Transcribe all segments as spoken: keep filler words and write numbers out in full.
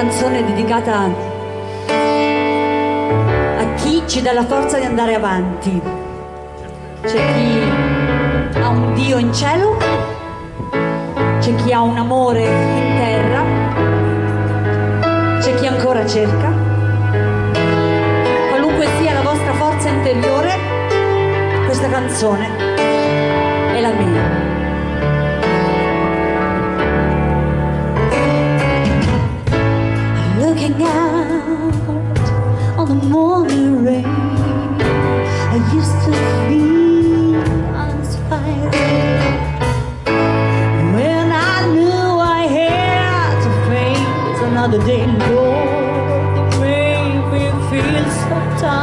canzone dedicata a chi ci dà la forza di andare avanti. C'è chi ha un Dio in cielo, c'è chi ha un amore in terra, c'è chi ancora cerca. Qualunque sia la vostra forza interiore, questa canzone è la mia. Looking out on the morning rain, I used to feel inspired when I knew I had to face another day. Lord, it made me feel so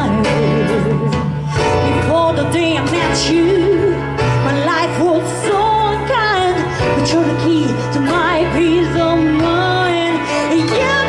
tired. Before the day I met you, my life was so unkind, but you're the key to my peace of mind. Yeah.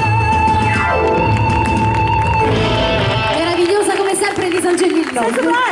Angelino.